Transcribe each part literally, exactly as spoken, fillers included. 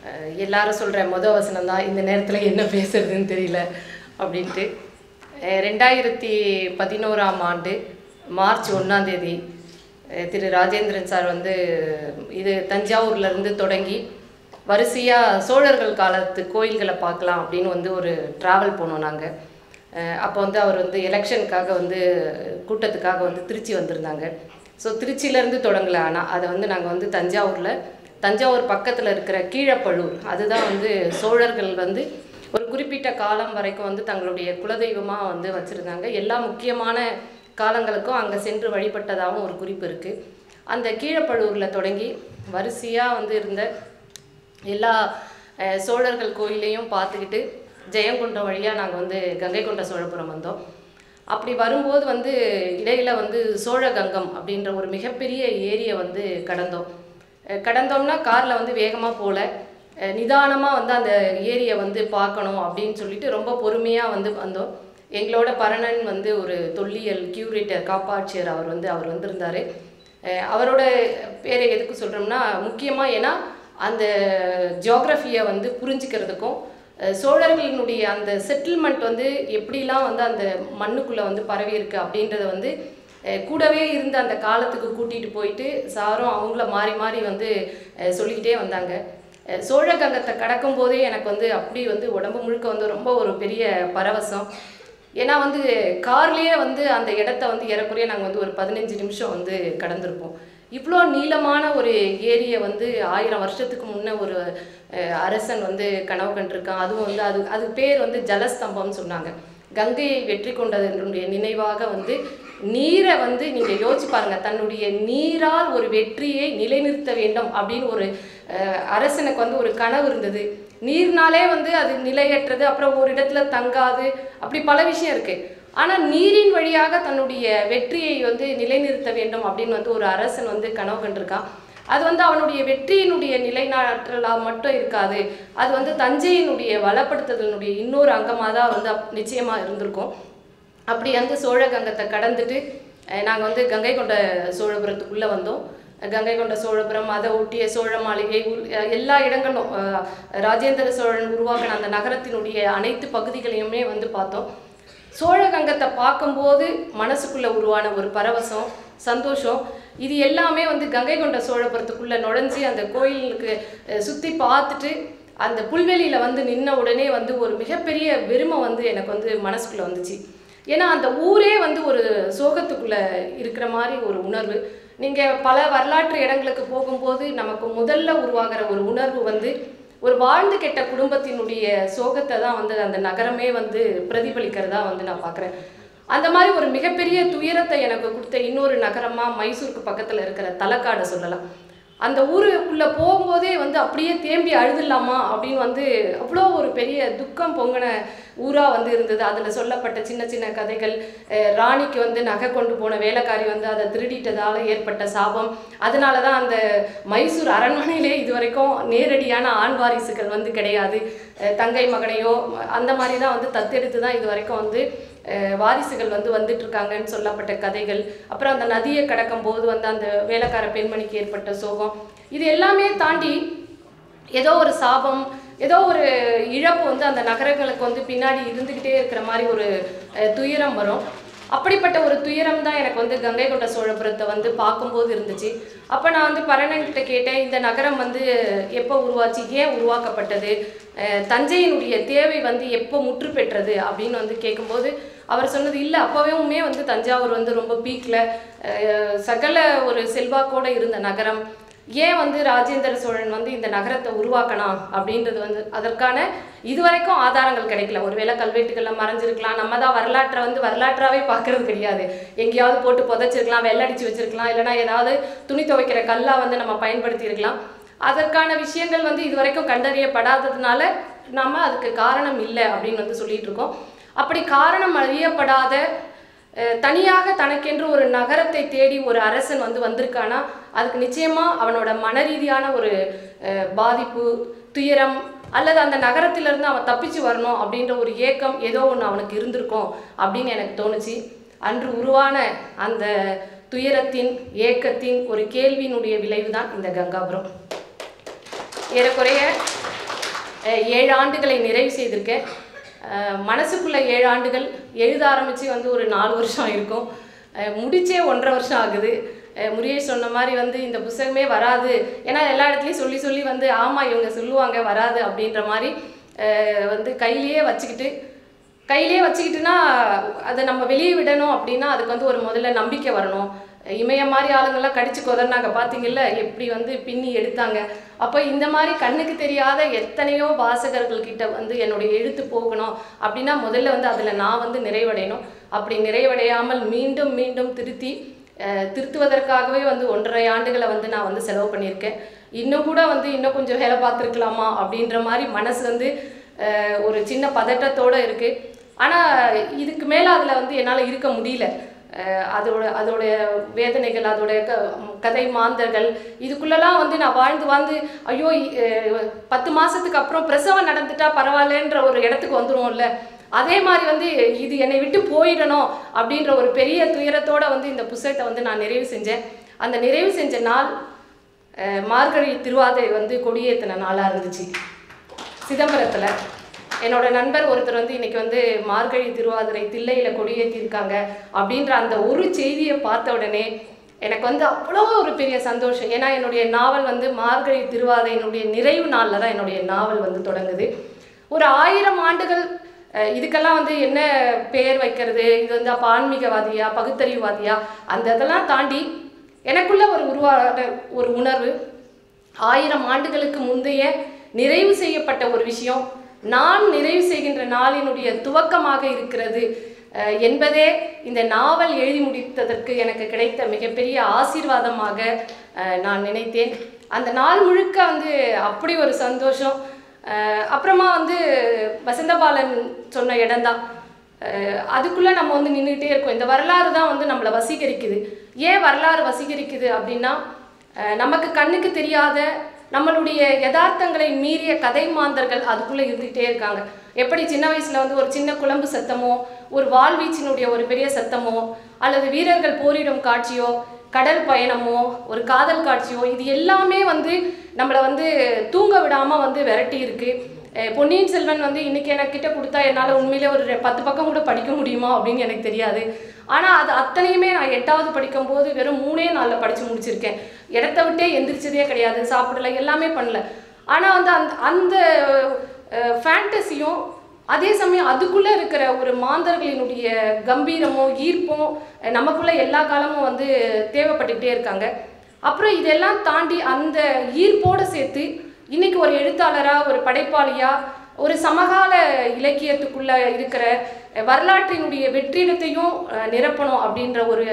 எல்லாரும் சொல்கிற மொதல் வசனம் தான் இந்த நேரத்தில் என்ன பேசுறதுன்னு தெரியல அப்படின்ட்டு. ரெண்டாயிரத்தி பதினோராம் ஆண்டு மார்ச் ஒன்றாம் தேதி திரு ராஜேந்திரன் சார் வந்து இது தஞ்சாவூர்லேருந்து தொடங்கி வரிசையாக சோழர்கள் காலத்து கோயில்களை பார்க்கலாம் அப்படின்னு வந்து ஒரு ட்ராவல் போனோம் நாங்கள். அப்போ வந்து அவர் வந்து எலெக்ஷனுக்காக வந்து கூட்டத்துக்காக வந்து திருச்சி வந்திருந்தாங்க. ஸோ திருச்சியிலேருந்து தொடங்கலை, ஆனால் அதை வந்து நாங்கள் வந்து தஞ்சாவூரில் தஞ்சாவூர் பக்கத்தில் இருக்கிற கீழப்பழூர், அதுதான் வந்து சோழர்கள் வந்து ஒரு குறிப்பிட்ட காலம் வரைக்கும் வந்து தங்களுடைய குலதெய்வமாக வந்து வச்சுருந்தாங்க. எல்லா முக்கியமான காலங்களுக்கும் அங்கே சென்று வழிபட்டதாகவும் ஒரு குறிப்பு இருக்குது. அந்த கீழப்பழூரில் தொடங்கி வரிசையாக வந்து இருந்த எல்லா சோழர்கள் கோயிலையும் பார்த்துக்கிட்டு ஜெயங்கொண்டம் வழியாக நாங்கள் வந்து கங்கை கொண்ட சோழபுரம் வந்தோம். அப்படி வரும்போது வந்து இடையில் வந்து சோழகங்கம் அப்படின்ற ஒரு மிகப்பெரிய ஏரியை வந்து கடந்தோம். கடந்தோம்னா காரில் வந்து வேகமாக போகல, நிதானமாக வந்து அந்த ஏரியை வந்து பார்க்கணும் அப்படின்னு சொல்லிட்டு ரொம்ப பொறுமையாக வந்து வந்தோம். எங்களோட பரணன் வந்து ஒரு தொல்லியல் கியூரேட்டர் காப்பாட்சியர் அவர் வந்து அவர் வந்திருந்தார். அவரோட பேரை எதுக்கு சொல்கிறோம்னா முக்கியமாக ஏன்னா அந்த ஜியோகிரஃபியை வந்து புரிஞ்சுக்கிறதுக்கும் சோழர்களினுடைய அந்த செட்டில்மெண்ட் வந்து எப்படிலாம் வந்து அந்த மண்ணுக்குள்ளே வந்து பரவி இருக்கு அப்படின்றத வந்து கூடவே இருந்து அந்த காலத்துக்கு கூட்டிகிட்டு போயிட்டு சாரும் அவங்கள மாறி மாறி வந்து சொல்லிக்கிட்டே வந்தாங்க. சோழகங்கத்தை கடக்கும் போதே எனக்கு வந்து அப்படி வந்து உடம்பு முழுக்க வந்து ரொம்ப ஒரு பெரிய பரவசம். ஏன்னா வந்து கார்லேயே வந்து அந்த இடத்த வந்து ஏறக்குறைய நாங்கள் வந்து ஒரு பதினஞ்சு நிமிஷம் வந்து கடந்திருப்போம். இவ்வளோ நீளமான ஒரு ஏரியை வந்து ஆயிரம் வருஷத்துக்கு முன்னே ஒரு அரசன் வந்து கனவு கண்டிருக்கான். அதுவும் வந்து அது அது பேர் வந்து ஜலஸ்தம்பம்னு சொன்னாங்க. கங்கையை வெற்றி கொண்டதனுடைய நினைவாக வந்து நீரை வந்து நீங்கள் யோசிச்சு பாருங்கள், தன்னுடைய நீரால் ஒரு வெற்றியை நிலைநிறுத்த வேண்டும் அப்படின்னு ஒரு அரசனுக்கு வந்து ஒரு கனவு இருந்தது. நீர்னாலே வந்து அது நிலையற்றது, அப்புறம் ஒரு இடத்துல தங்காது, அப்படி பல விஷயம் இருக்குது. ஆனால் நீரின் வழியாக தன்னுடைய வெற்றியை வந்து நிலைநிறுத்த வேண்டும் அப்படின்னு வந்து ஒரு அரசன் வந்து கனவு கண்டிருக்கான். அது வந்து அவனுடைய வெற்றியினுடைய நிலைநாட்டலாக மட்டும் இருக்காது, அது வந்து தஞ்சையினுடைய வளப்படுத்துதலினுடைய இன்னொரு அங்கமாக தான் வந்து நிச்சயமாக இருந்திருக்கும். அப்படி வந்து சோழகங்கத்தை கடந்துட்டு நாங்கள் வந்து கங்கை கொண்ட சோழபுரத்துக்குள்ளே வந்தோம். கங்கை கொண்ட சோழபுரம், அதை ஒட்டிய சோழ மாளிகை, எல்லா இடங்களும் ராஜேந்திர சோழன் உருவாக்கின அந்த நகரத்தினுடைய அனைத்து பகுதிகளையுமே வந்து பார்த்தோம். சோழகங்கத்தை பார்க்கும்போது மனசுக்குள்ளே உருவான ஒரு பரவசம், சந்தோஷம், இது எல்லாமே வந்து கங்கை கொண்ட சோழபுரத்துக்குள்ளே நுழைஞ்சி அந்த கோயிலுக்கு சுற்றி பார்த்துட்டு அந்த புல்வெளியில் வந்து நின்ன உடனே வந்து ஒரு மிகப்பெரிய வெறுமை வந்து எனக்கு வந்து மனசுக்குள்ளே வந்துச்சு. ஏன்னா அந்த ஊரே வந்து ஒரு சோகத்துக்குள்ளே இருக்கிற மாதிரி ஒரு உணர்வு. நீங்கள் பல வரலாற்று இடங்களுக்கு போகும்போது நமக்கு முதல்ல உருவாகிற ஒரு உணர்வு வந்து ஒரு வாழ்ந்து கெட்ட குடும்பத்தினுடைய சோகத்தை தான் வந்து அந்த நகரமே வந்து பிரதிபலிக்கிறதா வந்து நான் பார்க்குறேன். அந்த மாதிரி ஒரு மிகப்பெரிய துயரத்தை எனக்கு கொடுத்த இன்னொரு நகரமாக மைசூருக்கு பக்கத்தில் இருக்கிற தலக்காடு சொல்லலாம். அந்த ஊருக்குள்ளே போகும்போதே வந்து அப்படியே தேம்பி அழுதுடலாமா அப்படின்னு வந்து அவ்வளோ ஒரு பெரிய துக்கம் பொங்கின ஊராக வந்து இருந்தது. அதில் சொல்லப்பட்ட சின்ன சின்ன கதைகள், ராணிக்கு வந்து நகை கொண்டு போன வேலைக்காரி வந்து அதை திருடிட்டதால் ஏற்பட்ட சாபம், அதனால தான் அந்த மைசூர் அரண்மனையிலே இது வரைக்கும் நேரடியான ஆண் வாரிசுகள் வந்து கிடையாது, தங்கை மகனையோ அந்த மாதிரி தான் வந்து தத்தெடுத்து தான் இது வரைக்கும் வந்து வாரிசுகள் வந்து வந்துட்டு இருக்காங்கன்னு சொல்லப்பட்ட கதைகள். அப்புறம் அந்த நதியை கடக்கும் போது வந்து அந்த வேலைக்கார பெண்மணிக்கு ஏற்பட்ட சோகம், இது எல்லாமே தாண்டி ஏதோ ஒரு சாபம், ஏதோ ஒரு இழப்பு வந்து அந்த நகரங்களுக்கு வந்து பின்னாடி இருந்துக்கிட்டே இருக்கிற மாதிரி ஒரு துயரம் வரும். அப்படிப்பட்ட ஒரு துயரம் தான் எனக்கு வந்து கங்கை கொண்ட சோழபுரத்தை வந்து பார்க்கும்போது இருந்துச்சு. அப்போ நான் வந்து பரணன்கிட்ட கேட்டேன், இந்த நகரம் வந்து எப்போ உருவாச்சு, ஏன் உருவாக்கப்பட்டது, தஞ்சையினுடைய தேவை வந்து எப்போ முற்று பெற்றது அப்படின்னு வந்து கேட்கும்போது அவர் சொன்னது, இல்லை அப்போவுமே வந்து தஞ்சாவூர் வந்து ரொம்ப பீக்கில் சகல ஒரு செல்வாக்கோடு இருந்த நகரம், ஏன் வந்து ராஜேந்திர சோழன் வந்து இந்த நகரத்தை உருவாக்கணும் அப்படின்றது வந்து அதற்கான இதுவரைக்கும் ஆதாரங்கள் கிடைக்கல. ஒருவேளை கல்வெட்டுகளில் மறைஞ்சிருக்கலாம், நம்ம தான் வரலாற்றை வந்து வரலாற்றாகவே பார்க்கறது கிடையாது, எங்கேயாவது போட்டு புதைச்சிருக்கலாம், வெள்ளடிச்சு வச்சிருக்கலாம், இல்லைனா ஏதாவது துணி துவைக்கிற கல்லாக வந்து நம்ம பயன்படுத்தி இருக்கலாம். அதற்கான விஷயங்கள் வந்து இது வரைக்கும் கண்டறியப்படாததுனால நம்ம அதுக்கு காரணம் இல்லை அப்படின்னு வந்து சொல்லிட்டு இருக்கோம். அப்படி காரணம் அறியப்படாத தனியாக தனக்கென்று ஒரு நகரத்தை தேடி ஒரு அரசன் வந்து வந்திருக்கானா, அதுக்கு நிச்சயமாக அவனோட மன ரீதியான ஒரு பாதிப்பு, துயரம், அல்லது அந்த நகரத்திலிருந்து அவன் தப்பிச்சு வரணும் அப்படின்ற ஒரு ஏக்கம் ஏதோ ஒன்று அவனுக்கு இருந்திருக்கும் அப்படின்னு எனக்கு தோணுச்சு. அன்று உருவான அந்த துயரத்தின் ஏக்கத்தின் ஒரு கேள்வியினுடைய விளைவு தான் இந்த கங்காபுரம். ஏறக்குறைய ஏழு ஆண்டுகளை நிறைவு செய்திருக்கேன். மனசுக்குள்ளே ஏழு ஆண்டுகள், எழுத ஆரம்பித்து வந்து ஒரு நாலு வருஷம் இருக்கும், முடிச்சே ஒன்றரை வருஷம் ஆகுது. முருகேஷ் சொன்ன மாதிரி வந்து இந்த புத்தகமே வராது, ஏன்னா எல்லா இடத்துலையும் சொல்லி சொல்லி வந்து ஆமாம் இவங்க சொல்லுவாங்க வராது அப்படின்ற மாதிரி வந்து கையிலேயே வச்சுக்கிட்டு கையிலே வச்சுக்கிட்டுனா அதை நம்ம வெளியே விடணும் அப்படின்னா அதுக்கு வந்து ஒரு முதல்ல நம்பிக்கை வரணும். இமயம் மாதிரி ஆளுங்கள்லாம் கடிச்சு கொதர்னாங்க பார்த்தீங்கல்ல, எப்படி வந்து பின்னி எடுத்தாங்க. அப்போ இந்த மாதிரி கண்ணுக்கு தெரியாத எத்தனையோ வாசகர்கள்கிட்ட வந்து என்னுடைய எழுத்து போகணும் அப்படின்னா முதல்ல வந்து அதில் நான் வந்து நிறைவடையணும். அப்படி நிறைவடையாமல் மீண்டும் மீண்டும் திருத்தி திருத்துவதற்காகவே வந்து ஒன்றரை ஆண்டுகளை வந்து நான் வந்து செலவு பண்ணியிருக்கேன். இன்னும் கூட வந்து இன்னும் கொஞ்சம் வேலை பார்த்துருக்கலாமா அப்படின்ற மாதிரி மனசு வந்து ஒரு சின்ன பதட்டத்தோடு இருக்குது. ஆனால் இதுக்கு மேலே அதில் வந்து என்னால் இருக்க முடியல. அதோட அதோடைய வேதனைகள், அதோடைய க கதை மாந்தர்கள் இதுக்குள்ளெல்லாம் வந்து நான் வாழ்ந்து வாழ்ந்து ஐயோ பத்து மாதத்துக்கு அப்புறம் பிரசவம் நடந்துட்டா பரவாயில்லன்ற ஒரு இடத்துக்கு வந்துடுவோம்ல, அதே மாதிரி வந்து இது என்னை விட்டு போயிடணும் அப்படின்ற ஒரு பெரிய துயரத்தோடு வந்து இந்த புத்தகத்தை வந்து நான் நிறைவு செஞ்சேன். அந்த நிறைவு செஞ்ச நாள் மார்கழி திருவாதிரை வந்து கொடியேற்றின நாளாக இருந்துச்சு சிதம்பரத்தில். என்னோட நண்பர் ஒருத்தர் வந்து இன்றைக்கி வந்து மார்கழி திருவாதிரை தில்லையில் கொடியேற்றிருக்காங்க அப்படின்ற அந்த ஒரு செய்தியை பார்த்த உடனே எனக்கு வந்து அவ்வளோ ஒரு பெரிய சந்தோஷம். ஏன்னா என்னுடைய நாவல் வந்து மார்கழி திருவாதிரையினுடைய நிறைவு நாளில் தான் என்னுடைய நாவல் வந்து தொடங்குது. ஒரு ஆயிரம் ஆண்டுகள் இதுக்கெல்லாம் வந்து என்ன பெயர் வைக்கிறது, இது வந்து அப்போ ஆன்மீகவாதியா பகுத்தறிவுவாதியா அந்த இதெல்லாம் தாண்டி எனக்குள்ள ஒரு உருவான ஒரு உணர்வு, ஆயிரம் ஆண்டுகளுக்கு முந்தைய நிறைவு செய்யப்பட்ட ஒரு விஷயம் நான் நிறைவு செய்கின்ற நாளினுடைய துவக்கமாக இருக்கிறது என்பதே இந்த நாவல் எழுதி முடித்ததற்கு எனக்கு கிடைத்த மிகப்பெரிய ஆசீர்வாதமாக நான் நினைத்தேன். அந்த நாள் முழுக்க வந்து அப்படி ஒரு சந்தோஷம். அப்புறமா வந்து வசந்தபாலன் சொன்ன இடம்தான், அதுக்குள்ளே நம்ம வந்து நின்றுக்கிட்டே இருக்கோம். இந்த வரலாறு தான் வந்து நம்மளை வசீகரிக்குது. ஏன் வரலாறு வசீகரிக்குது அப்படின்னா, நமக்கு கண்ணுக்கு தெரியாத நம்மளுடைய யதார்த்தங்களை மீறிய கதை மாந்தர்கள் அதுக்குள்ளே இருந்துகிட்டே இருக்காங்க. எப்படி சின்ன வயசில் வந்து ஒரு சின்ன குழம்பு சத்தமோ, ஒரு வாள்வீச்சினுடைய ஒரு பெரிய சத்தமோ, அல்லது வீரர்கள் போரிடும் காட்சியோ, கடல் பயணமோ, ஒரு காதல் காட்சியோ, இது எல்லாமே வந்து நம்மளை வந்து தூங்க விடாமல் வந்து விரட்டி இருக்கு. பொன்னியின் செல்வன் வந்து இன்றைக்கி எனக்கிட்ட கொடுத்தா என்னால் உண்மையிலே ஒரு பத்து பக்கம் கூட படிக்க முடியுமா அப்படின்னு எனக்கு தெரியாது. ஆனால் அது அத்தனையுமே நான் எட்டாவது படிக்கும்போது வெறும் மூணே நாளில் படித்து முடிச்சிருக்கேன். இடத்த விட்டே எந்திரிச்சதே கிடையாது, சாப்பிடல, எல்லாமே பண்ணல. ஆனால் வந்து அந்த அந்த ஃபேண்டசியும் அதே சமயம் அதுக்குள்ளே இருக்கிற ஒரு மாந்தர்களினுடைய கம்பீரமோ ஈர்ப்போ நமக்குள்ளே எல்லா காலமும் வந்து தேவைப்பட்டுக்கிட்டே இருக்காங்க. அப்புறம் இதெல்லாம் தாண்டி அந்த ஈர்ப்போடு சேர்த்து இன்றைக்கி ஒரு எழுத்தாளராக, ஒரு படைப்பாளியாக, ஒரு சமகால இலக்கியத்துக்குள்ளே இருக்கிற வரலாற்றினுடைய வெற்றிடத்தையும் நிரப்பணும் அப்படின்ற ஒரு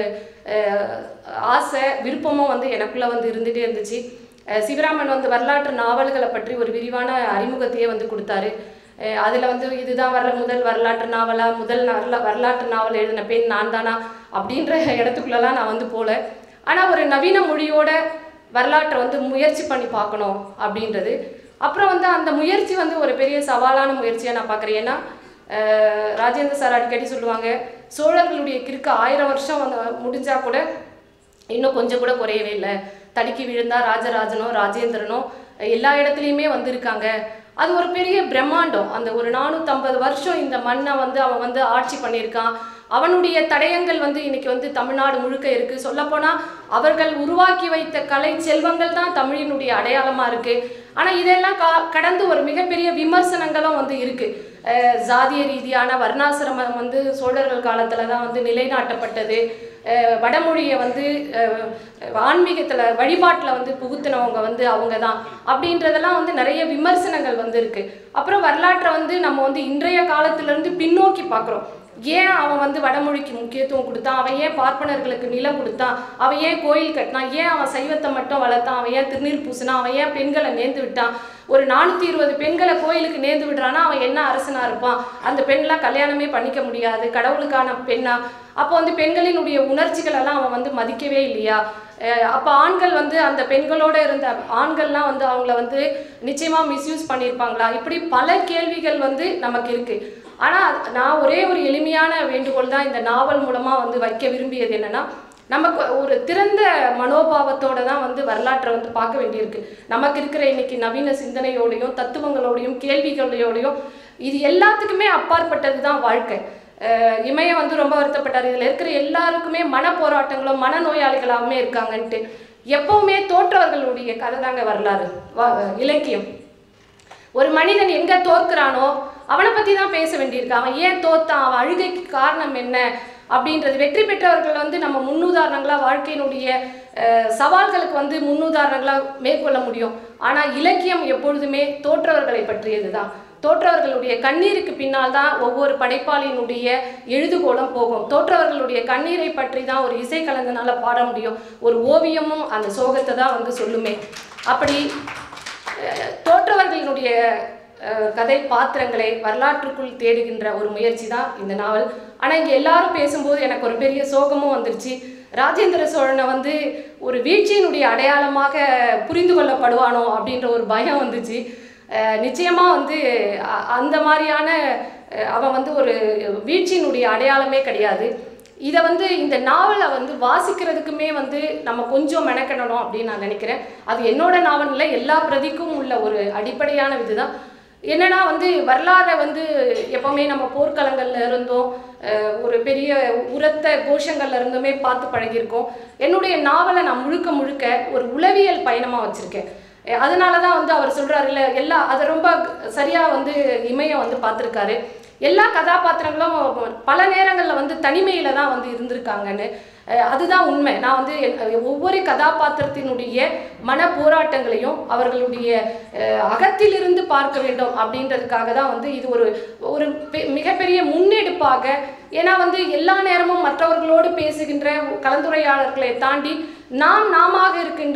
ஆசை விருப்பமும் வந்து எனக்குள்ளே வந்து இருந்துகிட்டே இருந்துச்சு. சிவராமன் வந்து வரலாற்று நாவல்களை பற்றி ஒரு விரிவான அறிமுகத்தையே வந்து கொடுத்தாரு. அதில் வந்து இதுதான் வர முதல் வரலாற்று நாவலா, முதல் வரலா வரலாற்று நாவல் எழுதின பெண் நான் தானா அப்படின்ற இடத்துக்குள்ளெல்லாம் நான் வந்து போகல. ஆனால் ஒரு நவீன மொழியோட வரலாற்றை வந்து முயற்சி பண்ணி பார்க்கணும் அப்படின்றது. அப்புறம் வந்து அந்த முயற்சி வந்து ஒரு பெரிய சவாலான முயற்சியாக நான் பார்க்குறேன். ஏன்னா ராஜேந்திர சார் அடிக்கடி சொல்லுவாங்க, சோழர்களுடைய கிறுக்கு ஆயிரம் வருஷம் வந்து முடிஞ்சால் கூட இன்னும் கொஞ்சம் கூட குறையவே இல்லை. தடுக்கி விழுந்தா ராஜராஜனோ ராஜேந்திரனோ எல்லா இடத்துலையுமே வந்திருக்காங்க. அது ஒரு பெரிய பிரம்மாண்டம். அந்த ஒரு நானூற்றம்பது வருஷம் இந்த மண்ணை வந்து அவன் வந்து ஆட்சி பண்ணியிருக்கான். அவனுடைய தடயங்கள் வந்து இன்னைக்கு வந்து தமிழ்நாடு முழுக்க இருக்குது. சொல்லப்போனால் அவர்கள் உருவாக்கி வைத்த கலை செல்வங்கள் தான் தமிழினுடைய அடையாளமாக இருக்குது. ஆனால் இதெல்லாம் கா கடந்து ஒரு மிகப்பெரிய விமர்சனங்களும் வந்து இருக்குது. ஜாதிய ரீதியான வர்ணாசிரமம் வந்து சோழர்கள் காலத்தில் தான் வந்து நிலைநாட்டப்பட்டது. வடமொழியை வந்து ஆன்மீகத்தில் வழிபாட்டில் வந்து புகுத்தினவங்க வந்து அவங்க தான் அப்படின்றதெல்லாம் வந்து நிறைய விமர்சனங்கள் வந்து இருக்குது. அப்புறம் வரலாற்றை வந்து நம்ம வந்து இன்றைய காலத்திலேருந்து பின்னோக்கி பார்க்குறோம். ஏன் அவன் வந்து வடமொழிக்கு முக்கியத்துவம் கொடுத்தான், அவன் ஏன் பார்ப்பனர்களுக்கு நிலம் கொடுத்தான், அவன் ஏன் கோயில் கட்டினான், ஏன் அவன் சைவத்தை மட்டும் வளர்த்தான், அவன் ஏன் திருநீர் பூசினான், அவன் ஏன் பெண்களை நேர்ந்து விட்டான், ஒரு நானூற்றி இருபது பெண்களை கோயிலுக்கு நேர்ந்து விடுறான்னா அவன் என்ன அரசனாக இருப்பான், அந்த பெண்லாம் கல்யாணமே பண்ணிக்க முடியாது, கடவுளுக்கான பெண்ணா, அப்போ வந்து பெண்களினுடைய உணர்ச்சிகளெல்லாம் அவன் வந்து மதிக்கவே இல்லையா, அப்போ ஆண்கள் வந்து அந்த பெண்களோடு இருந்த ஆண்கள்லாம் வந்து அவங்கள வந்து நிச்சயமாக மிஸ்யூஸ் பண்ணியிருப்பாங்களா, இப்படி பல கேள்விகள் வந்து நமக்கு இருக்குது. ஆனால் நான் ஒரே ஒரு எளிமையான வேண்டுகோள் தான் இந்த நாவல் மூலமாக வந்து வைக்க விரும்பியது என்னென்னா, நமக்கு ஒரு திறந்த மனோபாவத்தோட தான் வந்து வரலாற்றை வந்து பார்க்க வேண்டியிருக்கு. நமக்கு இருக்கிற இன்னைக்கு நவீன சிந்தனையோடையும் தத்துவங்களோடையும் கேள்விகளோடையும் இது எல்லாத்துக்குமே அப்பாற்பட்டது தான் வாழ்க்கை. இமய வந்து ரொம்ப வருத்தப்பட்டார், இதில் இருக்கிற எல்லாருக்குமே மன போராட்டங்களும் மனநோயாளிகளாகவுமே இருக்காங்கன்ட்டு. எப்பவுமே தோற்றவர்களுடைய கதை தாங்க வரலாறு, இலக்கியம். ஒரு மனிதன் எங்கே தோற்கிறானோ அவனை பற்றி தான் பேச வேண்டியிருக்கு. அவன் ஏன் தோத்தான், அவன் அழுகைக்கு காரணம் என்ன அப்படின்றது. வெற்றி பெற்றவர்கள் வந்து நம்ம முன்னுதாரணங்களாக வாழ்க்கையினுடைய சவால்களுக்கு வந்து முன்னுதாரணங்களாக மேற்கொள்ள முடியும். ஆனால் இலக்கியம் எப்பொழுதுமே தோற்றவர்களை பற்றியது தான். தோற்றவர்களுடைய கண்ணீருக்கு பின்னால் தான் ஒவ்வொரு படைப்பாளியினுடைய எழுதுகோலம் போகும். தோற்றவர்களுடைய கண்ணீரை பற்றி தான் ஒரு இசை கலைஞனால பாட முடியும். ஒரு ஓவியமும் அந்த சோகத்தை தான் வந்து சொல்லுமே. அப்படி தோற்றவர்களினுடைய கதை பாத்திரங்களை வரலாற்றுக்குள் தேடுகின்ற ஒரு முயற்சி தான் இந்த நாவல். ஆனால் இங்கே எல்லாரும் பேசும்போது எனக்கு ஒரு பெரிய சோகமும் வந்துருச்சு. ராஜேந்திர சோழனை வந்து ஒரு வீழ்ச்சியினுடைய அடையாளமாக புரிந்து கொள்ளப்படுவானோ அப்படின்ற ஒரு பயம் வந்துச்சு. நிச்சயமாக வந்து அந்த மாதிரியான அவன் வந்து ஒரு வீழ்ச்சியினுடைய அடையாளமே கிடையாது. இதை வந்து இந்த நாவலை வந்து வாசிக்கிறதுக்குமே வந்து நம்ம கொஞ்சம் மெனக்கெடணும் அப்படின்னு நான் நினைக்கிறேன். அது என்னோட நாவலில் எல்லா பிரதிக்கும் உள்ள ஒரு அடிப்படையான இதுதான். என்னன்னா வந்து வரலாறை வந்து எப்போவுமே நம்ம போர்க்களங்கள்ல இருந்தோம், ஒரு பெரிய உரத்த கோஷங்கள்ல இருந்துமே பார்த்து பழகியிருக்கோம். என்னுடைய நாவலை நான் முழுக்க முழுக்க ஒரு உளவியல் பயணமாக வச்சுருக்கேன். அதனால தான் வந்து அவர் சொல்கிறாரு இல்லை எல்லா அதை ரொம்ப சரியாக வந்து இமயம் வந்து பார்த்துருக்காரு. எல்லா கதாபாத்திரங்களும் பல நேரங்களில் வந்து தனிமையில் தான் வந்து இருந்திருக்காங்கன்னு. அதுதான் உண்மை. நான் வந்து ஒவ்வொரு கதாபாத்திரத்தினுடைய மன போராட்டங்களையும் அவர்களுடைய அகத்திலிருந்து பார்க்க வேண்டும் அப்படின்றதுக்காக தான் வந்து இது ஒரு ஒரு மிகப்பெரிய முன்னெடுப்பாக. ஏன்னா வந்து எல்லா நேரமும் மற்றவர்களோடு பேசுகின்ற கலந்துரையாளர்களை தாண்டி நாம் நாம இருக்கின்ற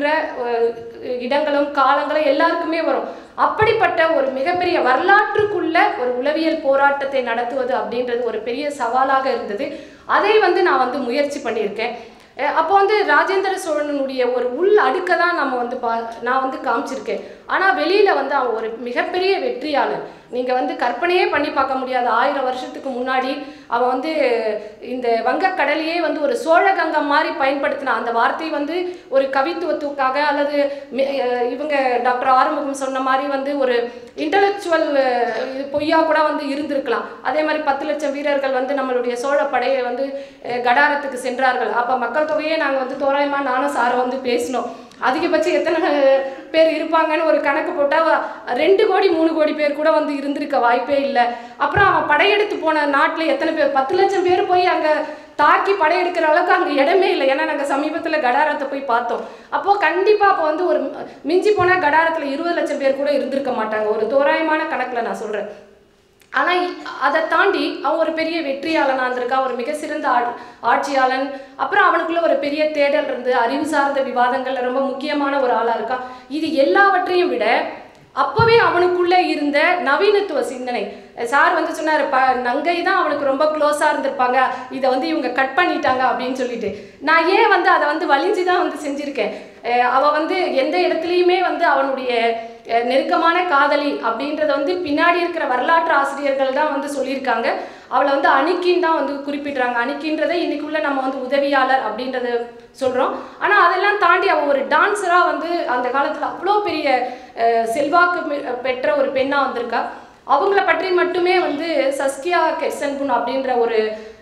இடங்களும் காலங்களும் எல்லாருக்குமே வரும். அப்படிப்பட்ட ஒரு மிகப்பெரிய வரலாற்றுக்குள்ள ஒரு உளவியல் போராட்டத்தை நடத்துவது அப்படின்றது ஒரு பெரிய சவாலாக இருந்தது. அதை வந்து நான் வந்து முயற்சி பண்ணியிருக்கேன். அப்போ வந்து ராஜேந்திர சோழனுடைய ஒரு உள் அடுக்க தான் நம்ம வந்து பா நான் வந்து காமிச்சிருக்கேன். ஆனால் வெளியில் வந்து அவன் ஒரு மிகப்பெரிய வெற்றியாளர். நீங்கள் வந்து கற்பனையே பண்ணி பார்க்க முடியாது. ஆயிரம் வருஷத்துக்கு முன்னாடி அவன் வந்து இந்த வங்கக்கடலையே வந்து ஒரு சோழகங்கம் மாதிரி பயன்படுத்தினான். அந்த வார்த்தை வந்து ஒரு கவித்துவத்துக்காக அல்லது இவங்க டாக்டர் ஆறுமுகம் சொன்ன மாதிரி வந்து ஒரு இன்டலெக்சுவல் பொய்யா கூட வந்து இருந்திருக்கலாம். அதே மாதிரி பத்து லட்சம் வீரர்கள் வந்து நம்மளுடைய சோழ படையை வந்து கடாரத்துக்கு சென்றார்கள். அப்போ மக்கள் தொகையே நாங்கள் வந்து தோராயமாக நானும் சாரை வந்து பேசினோம். அதிகபட்சம் எத்தனை பேர் இருப்பாங்கன்னு ஒரு கணக்கு போட்டால் ரெண்டு கோடி மூணு கோடி பேர் கூட வந்து இருந்திருக்க வாய்ப்பே இல்லை. அப்புறம் அவன் படையெடுத்து போன நாட்டில் எத்தனை பேர், பத்து லட்சம் பேர் போய் அங்கே தாக்கி படையெடுக்கிற அளவுக்கு அங்கே இடமே இல்லை. ஏன்னா நாங்கள் சமீபத்தில் கடாரத்தை போய் பார்த்தோம். அப்போது கண்டிப்பாக அப்போ வந்து ஒரு மிஞ்சி போனால் கடாரத்தில் இருபது லட்சம் பேர் கூட இருந்திருக்க மாட்டாங்க, ஒரு தோராயமான கணக்கில் நான் சொல்கிறேன். ஆனால் அதை தாண்டி அவன் ஒரு பெரிய வெற்றியாளனாக இருந்திருக்கான், ஒரு மிக சிறந்த ஆ ஆட்சியாளன். அப்புறம் அவனுக்குள்ள ஒரு பெரிய தேடல் இருந்து அறிவு சார்ந்த விவாதங்கள்ல ரொம்ப முக்கியமான ஒரு ஆளாக இருக்கான். இது எல்லாவற்றையும் விட அப்போவே அவனுக்குள்ளே இருந்த நவீனத்துவ சிந்தனை. சார் வந்து சொன்னார், ப நங்கை தான் அவனுக்கு ரொம்ப க்ளோஸாக இருந்திருப்பாங்க, இதை வந்து இவங்க கட் பண்ணிட்டாங்க அப்படின்னு சொல்லிட்டு. நான் ஏன் வந்து அதை வந்து வலிஞ்சு தான் வந்து செஞ்சுருக்கேன். அவள் வந்து எந்த இடத்துலையுமே வந்து அவனுடைய நெருக்கமான காதலி அப்படின்றத வந்து பின்னாடி இருக்கிற வரலாற்று ஆசிரியர்கள் தான் வந்து சொல்லியிருக்காங்க. அவளை வந்து அணிக்கின்னு தான் வந்து குறிப்பிடுறாங்க. அணிக்கின்றதை இன்னைக்குள்ள நம்ம வந்து உதவியாளர் அப்படின்றத சொல்கிறோம். ஆனால் அதெல்லாம் தாண்டி அவள் ஒரு டான்ஸராக வந்து அந்த காலத்தில் அவ்வளோ பெரிய செல்வாக்கு பெற்ற ஒரு பெண்ணாக வந்திருக்கா. அவங்கள பற்றி மட்டுமே வந்து சஸ்கியா கெர்சன்புன் அப்படின்ற ஒரு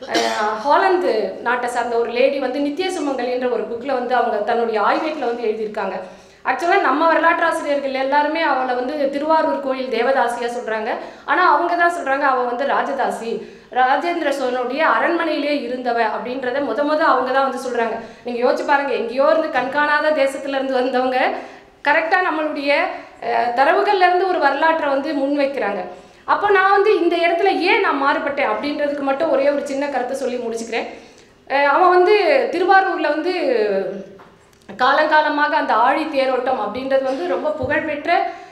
ஹாலந்து நாட்டை சார்ந்த ஒரு லேடி வந்து நித்திய சுமங்கலின்ற ஒரு புக்கில் வந்து அவங்க தன்னுடைய ஆய்வேட்டில் வந்து எழுதியிருக்காங்க. ஆக்சுவலாக நம்ம வரலாற்று ஆசிரியர்கள் எல்லாருமே அவளை வந்து திருவாரூர் கோயில் தேவதாசியாக சொல்கிறாங்க. ஆனால் அவங்க தான் சொல்கிறாங்க அவள் வந்து ராஜதாசி, ராஜேந்திர சோழனுடைய அரண்மனையிலே இருந்தவ அப்படின்றத முத முத அவங்க தான் வந்து சொல்கிறாங்க. நீங்கள் யோசிச்சு பாருங்கள், எங்கேயோ இருந்து கண்காணாத தேசத்துலேருந்து வந்தவங்க கரெக்டாக நம்மளுடைய தரவுகள்லேருந்து ஒரு வரலாற்றை வந்து முன்வைக்கிறாங்க. அப்போ நான் வந்து இந்த இடத்துல ஏன் நான் மாறுபட்டேன் அப்படின்றதுக்கு மட்டும் ஒரே ஒரு சின்ன கருத்தை சொல்லி முடிச்சுக்கிறேன். அவன் வந்து திருவாரூரில் வந்து காலங்காலமாக அந்த ஆழி தேரோட்டம் அப்படின்றது வந்து ரொம்ப புகழ்பெற்ற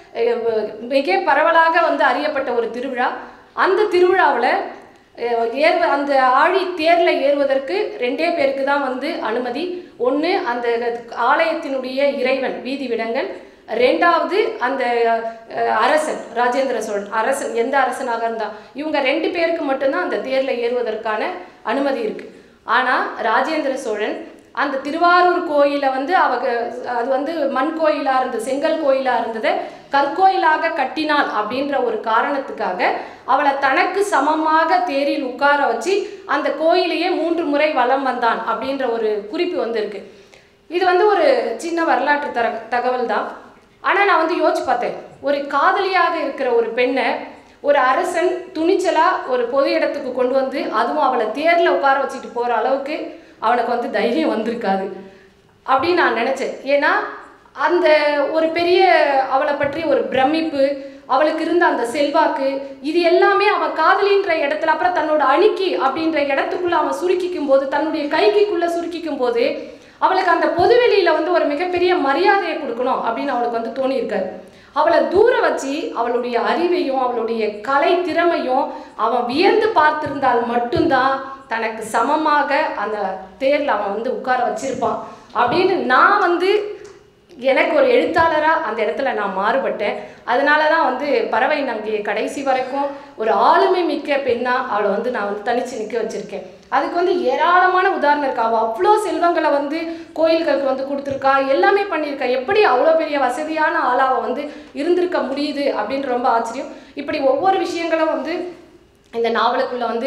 மிக பரவலாக வந்து அறியப்பட்ட ஒரு திருவிழா. அந்த திருவிழாவில் ஏறுவ அந்த ஆழி தேரில் ஏறுவதற்கு ரெண்டே பேருக்கு தான் வந்து அனுமதி. ஒன்று அந்த ஆலயத்தினுடைய இறைவன் வீதி விடங்கன், ரெண்டாவது அந்த அரசன் ராஜேந்திர சோழன் அரசன், எந்த அரசனாக இருந்தால் இவங்க ரெண்டு பேருக்கு மட்டும்தான் அந்த தேரில் ஏறுவதற்கான அனுமதி இருக்குது. ஆனால் ராஜேந்திர சோழன் அந்த திருவாரூர் கோயிலை வந்து அவங்க அது வந்து மண் கோயிலாக இருந்தது, செங்கல் கோயிலாக இருந்ததை கற்கோயிலாக கட்டினாள் அப்படின்ற ஒரு காரணத்துக்காக அவளை தனக்கு சமமாக தேரில் உட்கார வச்சு அந்த கோயிலையே மூன்று முறை வலம் வந்தான் அப்படின்ற ஒரு குறிப்பு வந்து இருக்கு. இது வந்து ஒரு சின்ன வரலாற்று தர தகவல் தான். ஆனால் நான் வந்து யோசிச்சு பார்த்தேன், ஒரு காதலியாக இருக்கிற ஒரு பெண்ணை ஒரு அரசன் துணிச்சலாக ஒரு பொது இடத்துக்கு கொண்டு வந்து அதுவும் அவளை தேரில் உட்கார வச்சுட்டு போகிற அளவுக்கு அவனுக்கு வந்து தைரியம் வந்திருக்காது அப்படின்னு நான் நினச்சேன். ஏன்னா அந்த ஒரு பெரிய அவளை பற்றி ஒரு பிரமிப்பு, அவளுக்கு இருந்த அந்த செல்வாக்கு, இது எல்லாமே அவன் காதலின்ற இடத்துல அப்புறம் தன்னோட அணிக்கி அப்படின்ற இடத்துக்குள்ளே அவன் சுருக்கிக்கும் போது, தன்னுடைய கைக்குள்ளே சுருக்கிக்கும் போது அவளுக்கு அந்த பொதுவெளியில் வந்து ஒரு மிகப்பெரிய மரியாதையை கொடுக்கணும் அப்படின்னு அவளுக்கு வந்து தோணியிருக்காரு. அவளை தூர வச்சு அவளுடைய அறிவையும் அவளுடைய கலை திறமையும் அவன் வியந்து பார்த்திருந்தால் மட்டும்தான் தனக்கு சமமாக அந்த தேரில் அவன் வந்து உட்கார வச்சிருப்பான் அப்படின்னு நான் வந்து எனக்கு ஒரு எழுத்தாளராக அந்த இடத்துல நான் மாறுபட்டேன். அதனால தான் வந்து பறவை நங்கியை கடைசி வரைக்கும் ஒரு ஆளுமை மிக்க பெண்ணாக அவளை வந்து நான் வந்து தனித்து நிற்க வச்சுருக்கேன். அதுக்கு வந்து ஏராளமான உதாரணம் இருக்கா. அவள் அவ்வளோ செல்வங்களை வந்து கோயில்களுக்கு வந்து கொடுத்துருக்கா, எல்லாமே பண்ணியிருக்கா. எப்படி அவ்வளோ பெரிய வசதியான ஆளாக வந்து இருந்திருக்க முடியுது அப்படின்னு ரொம்ப ஆச்சரியம். இப்படி ஒவ்வொரு விஷயங்களும் வந்து இந்த நாவலுக்குள்ளே வந்து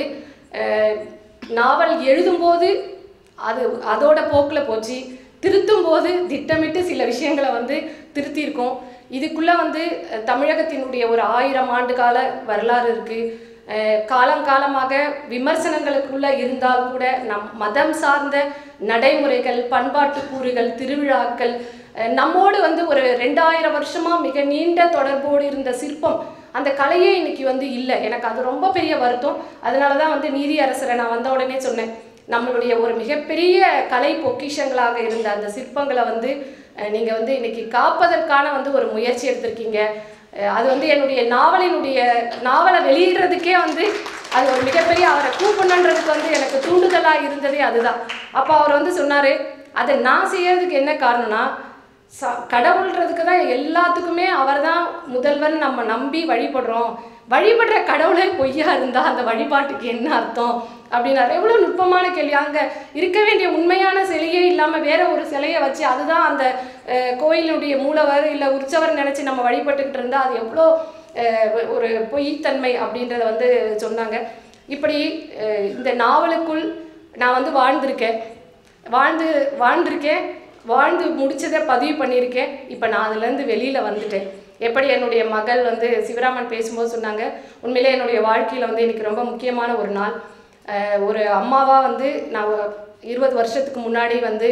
நாவல் எழுதும்போது அது அதோட போக்கில் போச்சு, திருத்தும் போது திட்டமிட்டு சில விஷயங்களை வந்து திருத்தியிருக்கோம். இதுக்குள்ளே வந்து தமிழகத்தினுடைய ஒரு ஆயிரம் ஆண்டு கால வரலாறு இருக்குது. காலங்காலமாக விமர்சனங்களுக்குள்ளே இருந்தால் கூட நம் மதம் சார்ந்த நடைமுறைகள், பண்பாட்டு கூறுகள், திருவிழாக்கள், நம்மோடு வந்து ஒரு ரெண்டாயிரம் வருஷமாக மிக நீண்ட தொடர்போடு இருந்த சிற்பம், அந்த கலையே இன்னைக்கு வந்து இல்லை. எனக்கு அது ரொம்ப பெரிய வருத்தம். அதனால தான் வந்து நீதி அரசரை நான் வந்த உடனே சொன்னேன், நம்மளுடைய ஒரு மிகப்பெரிய கலை பொக்கிஷங்களாக இருந்த அந்த சிற்பங்களை வந்து நீங்கள் வந்து இன்னைக்கு காப்பதற்கான வந்து ஒரு முயற்சி எடுத்திருக்கீங்க. அது வந்து என்னுடைய நாவலினுடைய நாவலை வெளியிடுறதுக்கே வந்து அது ஒரு மிகப்பெரிய அவரை கூப்பிடணுன்றதுக்கு வந்து எனக்கு தூண்டுதலாக இருந்ததே அதுதான். அப்போ அவர் வந்து சொன்னார், அதை நான் செய்யறதுக்கு என்ன காரணம்னா, ச கடவுள்ன்றதுக்கு தான் எல்லாத்துக்குமே அவர் தான் முதல்வன் நம்ம நம்பி வழிபடுறோம். வழிபடுற கடவுளே பொய்யா இருந்தால் அந்த வழிபாட்டுக்கு என்ன அர்த்தம் அப்படின்னாரு. எவ்வளோ நுட்பமான கேள்வி. அங்கே இருக்க வேண்டிய உண்மையான சிலையே இல்லாமல் வேற ஒரு சிலையை வச்சு அதுதான் அந்த கோயிலுடைய மூலவர் இல்லை உற்சவர் நினச்சி நம்ம வழிபட்டுக்கிட்டு இருந்தால் அது எவ்வளோ ஒரு பொய்த்தன்மை அப்படின்றத வந்து சொன்னாங்க. இப்படி இந்த நாவலுக்குள் நான் வந்து வாழ்ந்திருக்கேன், வாழ்ந்து வாழ்ந்திருக்கேன் வாழ்ந்து முடிச்சதை பதிவு பண்ணியிருக்கேன். இப்போ நான் அதுலேருந்து வெளியில் வந்துட்டேன். எப்படி என்னுடைய மகள் வந்து சிவராமன் பேசும்போது சொன்னாங்க, உண்மையிலே என்னுடைய வாழ்க்கையில் வந்து எனக்கு ரொம்ப முக்கியமான ஒரு நாள். ஒரு அம்மாவாக வந்து நான் இருபது வருஷத்துக்கு முன்னாடி வந்து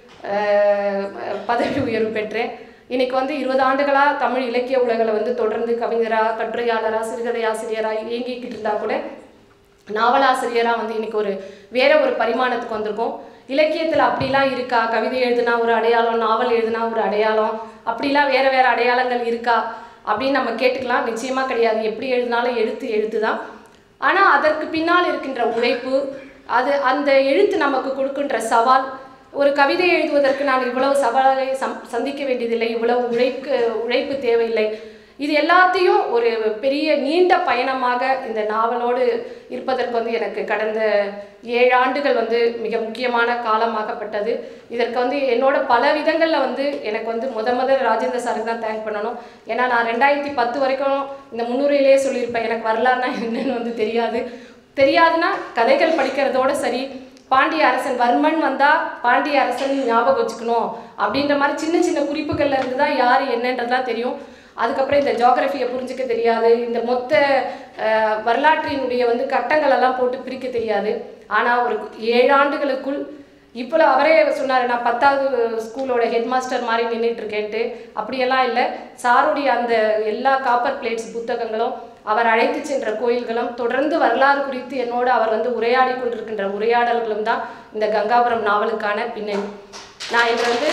பதவி உயர்வு பெற்றேன். இன்றைக்கி வந்து இருபது ஆண்டுகளாக தமிழ் இலக்கிய உலகில் வந்து தொடர்ந்து கவிஞராக, கட்டுரையாளராக, சிறுகதை ஆசிரியராக இயங்கிக்கிட்டு இருந்தால் கூட நாவலாசிரியராக வந்து இன்றைக்கி ஒரு வேற ஒரு பரிமாணத்துக்கு வந்திருக்கோம். இலக்கியத்தில் அப்படிலாம் இருக்கா? கவிதை எழுதுனா ஒரு அடையாளம், நாவல் எழுதுனா ஒரு அடையாளம், அப்படிலாம் வேறு வேறு அடையாளங்கள் இருக்கா அப்படின்னு நம்ம கேட்டுக்கலாம். நிச்சயமாக கிடையாது. எப்படி எழுதினாலும் எழுத்து எழுத்து தான். ஆனால் அதற்கு பின்னால் இருக்கின்ற உழைப்பு, அது அந்த எழுத்து நமக்கு கொடுக்கின்ற சவால். ஒரு கவிதை எழுதுவதற்கு நான் இவ்வளவு சவாலை சம் சந்திக்க வேண்டியதில்லை, இவ்வளவு உழைப்பு உழைப்பு தேவையில்லை. இது எல்லாத்தையும் ஒரு பெரிய நீண்ட பயணமாக இந்த நாவலோடு இருப்பதற்கு வந்து எனக்கு கடந்த ஏழு ஆண்டுகள் வந்து மிக முக்கியமான காலமாகப்பட்டது. இதற்கு வந்து என்னோட பல விதங்களில் வந்து எனக்கு வந்து முத முத ராஜேந்திர சாருக்கு தான் தேங்க் பண்ணணும். ஏன்னா நான் ரெண்டாயிரத்தி பத்து வரைக்கும் இந்த முன்னுரையிலே சொல்லியிருப்பேன், எனக்கு வரலாறுனா என்னன்னு வந்து தெரியாது. தெரியாதுன்னா கதைகள் படிக்கிறதோட சரி, பாண்டிய அரசன் வர்மன் வந்தால் பாண்டிய அரசன் ஞாபகம் வச்சுக்கணும் அப்படின்ற மாதிரி சின்ன சின்ன குறிப்புகள்ல இருந்து தான் யார் என்னன்றதுலாம் தெரியும். அதுக்கப்புறம் இந்த ஜியாகிரஃபியை புரிஞ்சிக்க தெரியாது, இந்த மொத்த வரலாற்றினுடைய வந்து கட்டங்களெல்லாம் போட்டு பிரிக்க தெரியாது. ஆனால் ஒரு ஏழு ஆண்டுகளுக்குள் இப்போ அவரே சொன்னார், நான் பத்தாவது ஸ்கூலோட ஹெட் மாஸ்டர் மாதிரி நின்றுட்டுருக்கேன்ட்டு. அப்படியெல்லாம் இல்லை. சாருடைய அந்த எல்லா காப்பர் பிளேட்ஸ் புத்தகங்களும், அவர் அழைத்து சென்ற கோயில்களும், தொடர்ந்து வரலாறு குறித்து என்னோடு அவர் வந்து உரையாடி கொண்டிருக்கின்ற உரையாடல்களும் தான் இந்த கங்காபுரம் நாவலுக்கான பின்னணி. நான் இன்று வந்து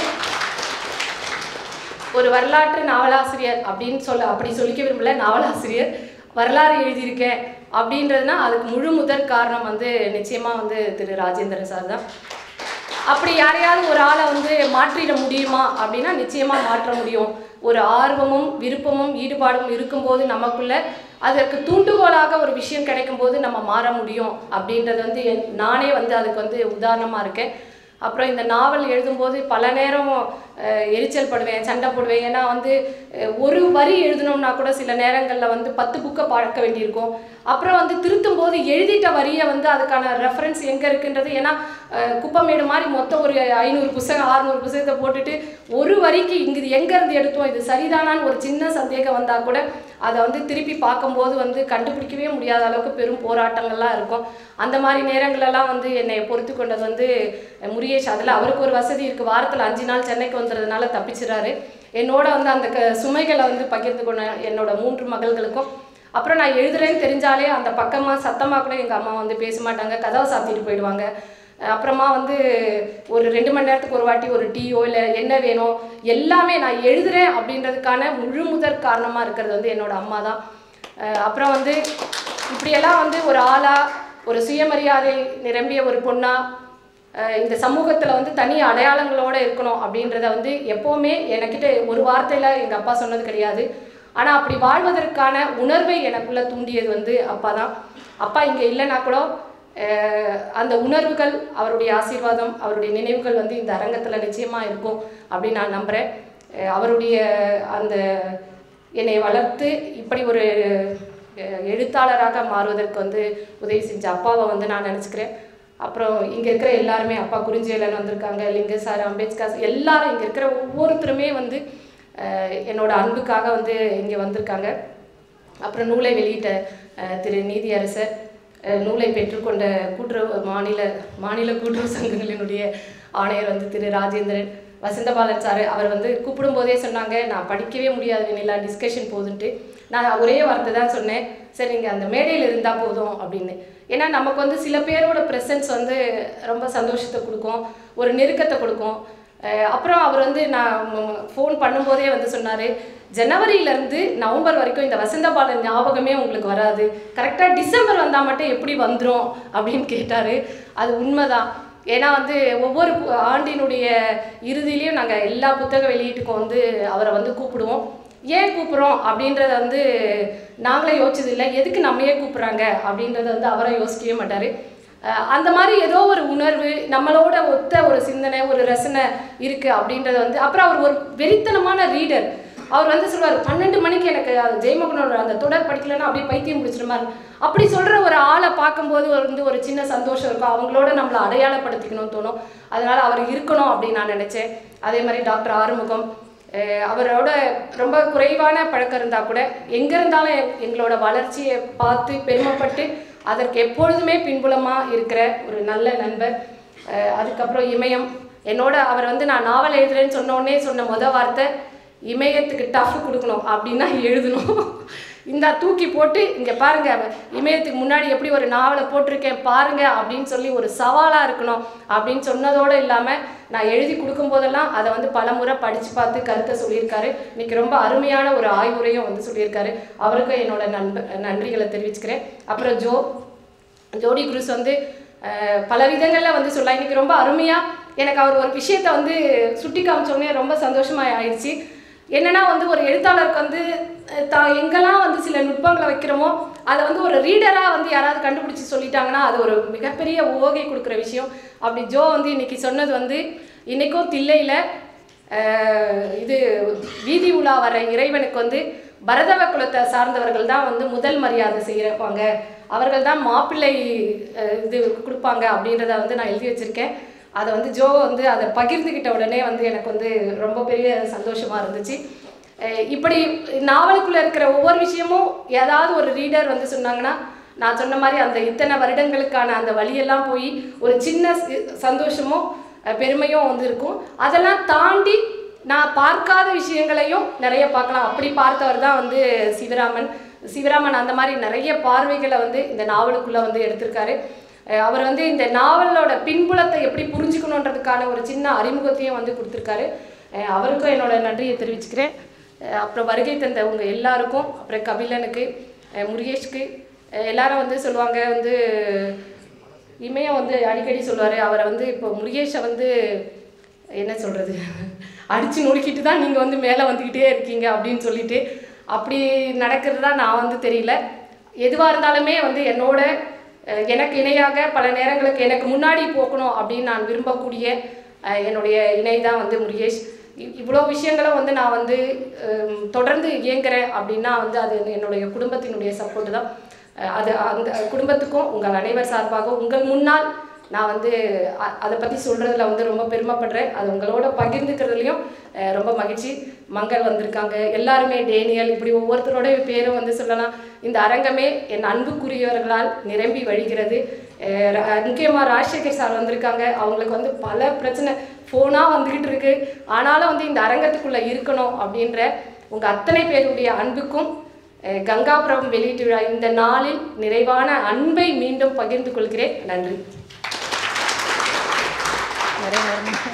ஒரு வரலாற்று நாவலாசிரியர் அப்படின்னு சொல்ல அப்படி சொல்லிக்க விரும்பல, நாவலாசிரியர் வரலாறு எழுதியிருக்கேன் அப்படின்றதுனா அதுக்கு முழு முதற் காரணம் வந்து நிச்சயமாக வந்து திரு ராஜேந்திரன் சார் தான். அப்படி யாரையாவது ஒரு ஆளை வந்து மாற்றிட முடியுமா அப்படின்னா நிச்சயமாக மாற்ற முடியும். ஒரு ஆர்வமும் விருப்பமும் ஈடுபாடும் இருக்கும்போது நமக்குள்ள அதற்கு தூண்டுகோலாக ஒரு விஷயம் கிடைக்கும் போது நம்ம மாற முடியும் அப்படின்றது வந்து நானே வந்து அதுக்கு வந்து உதாரணமாக இருக்கேன். அப்புறம் இந்த நாவல் எழுதும்போது பல நேரம் எரிச்சல் படுவேன், சண்டை போடுவேன். ஏன்னா வந்து ஒரு வரி எழுதணும்னா கூட சில நேரங்களில் வந்து பத்து புக்கை பார்க்க வேண்டியிருக்கும். அப்புறம் வந்து திருத்தும் போது எழுதிட்ட வரியை வந்து அதுக்கான ரெஃபரன்ஸ் எங்கே இருக்குன்றது, ஏன்னா குப்பமேடு மாதிரி மொத்தம் ஒரு ஐநூறு புத்தகம் ஆறுநூறு புத்தகத்தை போட்டுட்டு ஒரு வரிக்கு இங்கு எங்கேருந்து எடுத்தோம், இது சரிதானான்னு ஒரு சின்ன சந்தேகம் வந்தால் கூட அதை வந்து திருப்பி பார்க்கும்போது வந்து கண்டுபிடிக்கவே முடியாத அளவுக்கு பெரும் போராட்டங்கள்லாம் இருக்கும். அந்த மாதிரி நேரங்களெல்லாம் வந்து என்னை பொறுத்து கொண்டது வந்து முருகேஷ். அதில் அவருக்கு ஒரு வசதி இருக்குது, வாரத்தில் அஞ்சு நாள் சென்னைக்கு வந்துடுறதுனால தப்பிச்சிடறாரு. என்னோட வந்து அந்த க சுமைகளை வந்து பகிர்ந்து கொண்ட என்னோட மூன்று மகள்களுக்கும். அப்புறம் நான் எழுதுறேன்னு தெரிஞ்சாலே அந்த பக்கமாக சத்தமாக கூட எங்கள் அம்மா வந்து பேச மாட்டாங்க, கதவை சாத்திட்டு போயிடுவாங்க. அப்புறமா வந்து ஒரு ரெண்டு மணி நேரத்துக்கு ஒரு வாட்டி ஒரு டீயோ இல்லை என்ன வேணும் எல்லாமே நான் எழுதுகிறேன் அப்படின்றதுக்கான முழு முதற் காரணமாக இருக்கிறது வந்து என்னோட அம்மா தான். அப்புறம் வந்து இப்படியெல்லாம் வந்து ஒரு ஆளாக ஒரு சுயமரியாதை நிரம்பிய ஒரு பொண்ணாக இந்த சமூகத்தில் வந்து தனி அடையாளங்களோடு இருக்கணும் அப்படின்றத வந்து எப்போவுமே எனக்கிட்ட ஒரு வார்த்தையில் எங்கள் அப்பா சொன்னது கிடையாது. ஆனால் அப்படி வாழ்வதற்கான உணர்வை எனக்குள்ளே தூண்டியது வந்து அப்பா தான். அப்பா இங்கே இல்லைன்னா கூட அந்த உணர்வுகள், அவருடைய ஆசீர்வாதம், அவருடைய நினைவுகள் வந்து இந்த அரங்கத்தில் நிச்சயமாக இருக்கும் அப்படின்னு நான் நம்புகிறேன். அவருடைய அந்த என்னை வளர்த்து இப்படி ஒரு எழுத்தாளராக மாறுவதற்கு வந்து உதவி செஞ்ச அப்பாவை வந்து நான் நினச்சிக்கிறேன். அப்புறம் இங்கே இருக்கிற எல்லாருமே, அப்பா குறிஞ்சிவேலன் வந்திருக்காங்க, லிங்க சார், அம்பேத்கர், எல்லாரும் இங்கே இருக்கிற ஒவ்வொருத்தருமே வந்து என்னோட அன்புக்காக வந்து இங்கே வந்திருக்காங்க. அப்புறம் நூலை வெளியிட்ட திரு நீதியரசர், நூலை பெற்றுக்கொண்ட கூட்டுறவு மாநில மாநில கூட்டுறவு சங்கங்களினுடைய ஆணையர் வந்து திரு ராஜேந்திரன், வசந்தபாலன் சார், அவர் வந்து கூப்பிடும் போதே சொன்னாங்க நான் படிக்கவே முடியாது வெண்ணிலா, டிஸ்கஷன் போதுன்ட்டு. நான் ஒரே வார்த்தை தான் சொன்னேன், சரி நீங்கள் அந்த மேடையில் இருந்தால் போதும் அப்படின்னு. ஏன்னா நமக்கு வந்து சில பேரோட ப்ரெசன்ஸ் வந்து ரொம்ப சந்தோஷத்தை கொடுக்கும், ஒரு நெருக்கத்தை கொடுக்கும். அப்புறம் அவர் வந்து நான் ஃபோன் பண்ணும்போதே வந்து சொன்னார், ஜனவரியிலேருந்து நவம்பர் வரைக்கும் இந்த வசந்தபாலன் ஞாபகமே உங்களுக்கு வராது, கரெக்டாக டிசம்பர் வந்தால் மட்டும் எப்படி வந்துடும் அப்படின்னு கேட்டார். அது உண்மைதான். ஏன்னா வந்து ஒவ்வொரு ஆண்டினுடைய இறுதியிலையும் நாங்கள் எல்லா புத்தக வெளியீட்டுக்கும் வந்து அவரை வந்து கூப்பிடுவோம். ஏன் கூப்பிட்றோம் அப்படின்றத வந்து நாங்களே யோசிச்சது இல்லை, எதுக்கு நம்மையே கூப்பிட்றாங்க அப்படின்றத வந்து அவரை யோசிக்கவே மாட்டார். அந்த மாதிரி ஏதோ ஒரு உணர்வு, நம்மளோட ஒத்த ஒரு சிந்தனை, ஒரு ரசனை இருக்குது அப்படின்றத வந்து. அப்புறம் அவர் ஒரு வெறித்தனமான ரீடர். அவர் வந்து சொல்லுவார், பன்னெண்டு மணிக்கு எனக்கு ஜெயமோகனோட அந்த தொடர் படிக்கலன்னா அப்படியே பைத்தியம் பிடிச்சிருமாரு. அப்படி சொல்கிற ஒரு ஆளை பார்க்கும்போது வந்து ஒரு சின்ன சந்தோஷம் இருக்கும், அவங்களோட நம்மளை அடையாளப்படுத்திக்கணும்னு தோணும். அதனால் அவர் இருக்கணும் அப்படின்னு நான் நினச்சேன். அதே மாதிரி டாக்டர் ஆறுமுகம், அவரோட ரொம்ப குறைவான பழக்கம் இருந்தால் கூட எங்கே இருந்தாலும் எங்களோட வளர்ச்சியை பார்த்து பெருமைப்பட்டு அதற்கு எப்பொழுதுமே பின்புலமாக இருக்கிற ஒரு நல்ல நண்பர். அதுக்கப்புறம் இமயம், என்னோட அவர் வந்து நான் நாவல் எழுதுறேன்னு சொன்னோடனே சொன்ன மொதல் வார்த்தை, இமயத்துக்கு டஃப் கொடுக்கணும் அப்படின்னா எழுதணும், இந்த தூக்கி போட்டு இங்கே பாருங்கள் இமயத்துக்கு முன்னாடி எப்படி ஒரு நாவலை போட்டிருக்கேன் பாருங்கள் அப்படின்னு சொல்லி ஒரு சவாலாக இருக்கணும் அப்படின்னு சொன்னதோடு இல்லாமல் நான் எழுதி கொடுக்கும்போதெல்லாம் அதை வந்து பல முறை படித்து பார்த்து கருத்தை சொல்லியிருக்காரு. இன்றைக்கி ரொம்ப அருமையான ஒரு ஆய்வுரையும் வந்து சொல்லியிருக்காரு. அவருக்கும் என்னோட நண்ப நன்றிகளை தெரிவிச்சுக்கிறேன். அப்புறம் ஜோ ஜோடி குரூஸ் வந்து பல விதங்களில் வந்து சொல்லலாம். இன்றைக்கி ரொம்ப அருமையாக எனக்கு அவர் ஒரு விஷயத்தை வந்து சுட்டி காமிச்சோடனே ரொம்ப சந்தோஷமாக ஆயிடுச்சு. என்னென்னா வந்து ஒரு எழுத்தாளருக்கு வந்து தா எங்கெல்லாம் வந்து சில நுட்பங்களை வைக்கிறோமோ அதை வந்து ஒரு ரீடராக வந்து யாராவது கண்டுபிடிச்சி சொல்லிட்டாங்கன்னா அது ஒரு மிகப்பெரிய ஓகை கொடுக்குற விஷயம். அப்படி ஜோ வந்து இன்றைக்கி சொன்னது வந்து, இன்றைக்கும் தில்லையில் இது வீதி உலா வர இறைவனுக்கு வந்து பரதவ குலத்தை சார்ந்தவர்கள் தான் வந்து முதல் மரியாதை செய்கிறப்பாங்க, அவர்கள் தான் மாப்பிள்ளை இது கொடுப்பாங்க அப்படின்றத வந்து நான் எழுதி வச்சுருக்கேன். அதை வந்து ஜோ வந்து அதை பகிர்ந்துக்கிட்ட உடனே வந்து எனக்கு வந்து ரொம்ப பெரிய சந்தோஷமாக இருந்துச்சு. இப்படி நாவலுக்குள்ளே இருக்கிற ஒவ்வொரு விஷயமும் ஏதாவது ஒரு ரீடர் வந்து சொன்னாங்கன்னா நான் சொன்ன மாதிரி அந்த இத்தனை வருடங்களுக்கான அந்த வழியெல்லாம் போய் ஒரு சின்ன சந்தோஷமும் பெருமையும் வந்து இருக்கும். அதெல்லாம் தாண்டி நான் பார்க்காத விஷயங்களையும் நிறைய பார்க்கலாம். அப்படி பார்த்தவர் தான் வந்து சிவராமன். சிவராமன் அந்த மாதிரி நிறைய பார்வைகளை வந்து இந்த நாவலுக்குள்ளே வந்து எடுத்திருக்காரு. அவர் வந்து இந்த நாவலோட பின்புலத்தை எப்படி புரிஞ்சுக்கணுன்றதுக்கான ஒரு சின்ன அறிமுகத்தையும் வந்து கொடுத்துருக்காரு. அவருக்கும் என்னோட நன்றியை தெரிவிச்சுக்கிறேன். அப்புறம் வருகை தந்த உங்கள் எல்லாருக்கும், அப்புறம் கபிலனுக்கு, முருகேஷ்க்கு, எல்லாரும் வந்து சொல்லுவாங்க வந்து இமயம் வந்து அடிக்கடி சொல்லுவார், அவரை வந்து இப்போ முருகேஷை வந்து என்ன சொல்கிறது அடித்து நொறுக்கிட்டு தான் நீங்கள் வந்து மேலே வந்துக்கிட்டே இருக்கீங்க அப்படின்னு சொல்லிட்டு, அப்படி நடக்கிறது தான் நான் வந்து தெரியல. எதுவாக இருந்தாலுமே வந்து என்னோட எனக்கு இணையாக பல நேரங்களுக்கு எனக்கு முன்னாடி போகணும் அப்படின்னு நான் விரும்பக்கூடிய என்னுடைய இணை தான் வந்து முருகேஷ். இவ்வளோ விஷயங்களும் வந்து நான் வந்து தொடர்ந்து இயங்குறேன் அப்படின்னா வந்து அது என்னுடைய குடும்பத்தினுடைய சப்போர்ட்டு தான். அது அந்த குடும்பத்துக்கும் உங்கள் அனைவர் சார்பாக உங்கள் முன்னால் நான் வந்து அதை பற்றி சொல்கிறதுல வந்து ரொம்ப பெருமைப்படுறேன். அது உங்களோட பகிர்ந்துக்கிறதுலையும் ரொம்ப மகிழ்ச்சி. மங்கள் வந்திருக்காங்க, எல்லாருமே டேனியல், இப்படி ஒவ்வொருத்தரோட பேரும் வந்து சொல்லலாம். இந்த அரங்கமே என் அன்புக்குரியவர்களால் நிரம்பி வழிகிறது. முக்கியமாக ராஜசேகர் சார் வந்திருக்காங்க. அவங்களுக்கு வந்து பல பிரச்சனை ஃபோனாக வந்துக்கிட்டு இருக்கு. ஆனாலும் வந்து இந்த அரங்கத்துக்குள்ளே இருக்கணும் அப்படின்ற உங்கள் அத்தனை பேருடைய அன்புக்கும் கங்காபுரம் வெளியீட்டு விழா இந்த நாளில் நிறைவான அன்பை மீண்டும் பகிர்ந்து கொள்கிறேன். நன்றி.